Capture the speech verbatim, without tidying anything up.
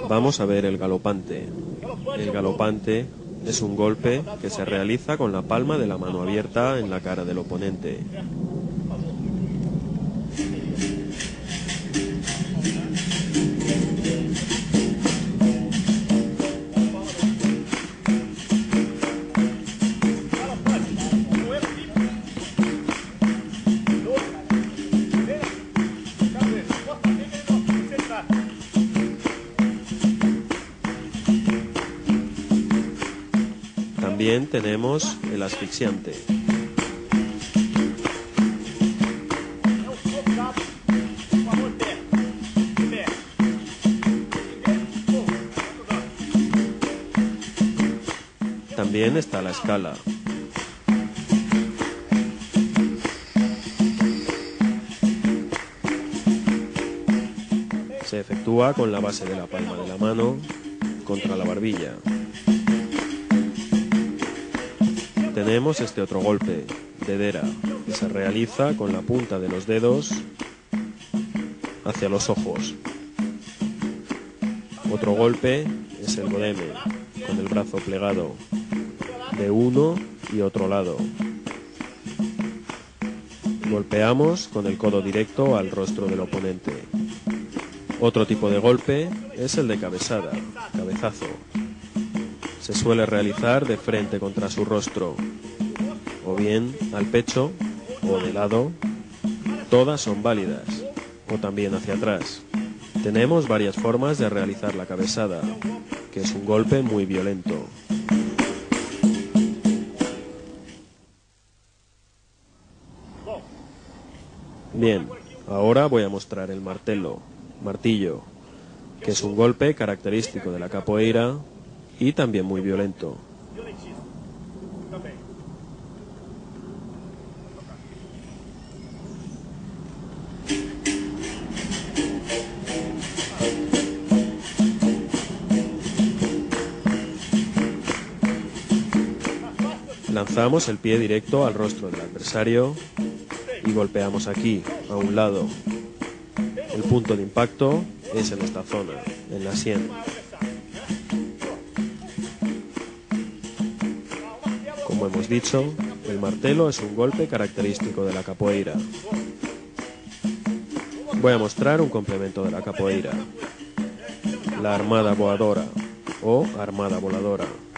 Vamos a ver el galopante. El galopante es un golpe que se realiza con la palma de la mano abierta en la cara del oponente. También tenemos el asfixiante. También está la escala. Se efectúa con la base de la palma de la mano contra la barbilla. Tenemos este otro golpe, dedera, que se realiza con la punta de los dedos hacia los ojos. Otro golpe es el godeme, con el brazo plegado de uno y otro lado. Golpeamos con el codo directo al rostro del oponente. Otro tipo de golpe es el de cabezada, cabezazo. Se suele realizar de frente contra su rostro, o bien al pecho o de lado. Todas son válidas, o también hacia atrás. Tenemos varias formas de realizar la cabezada, que es un golpe muy violento. Bien, ahora voy a mostrar el martelo, martillo, que es un golpe característico de la capoeira y también muy violento. Lanzamos el pie directo al rostro del adversario y golpeamos aquí, a un lado. El punto de impacto es en esta zona, en la sien. Como hemos dicho, el martelo es un golpe característico de la capoeira. Voy a mostrar un complemento de la capoeira, la armada voadora o armada voladora.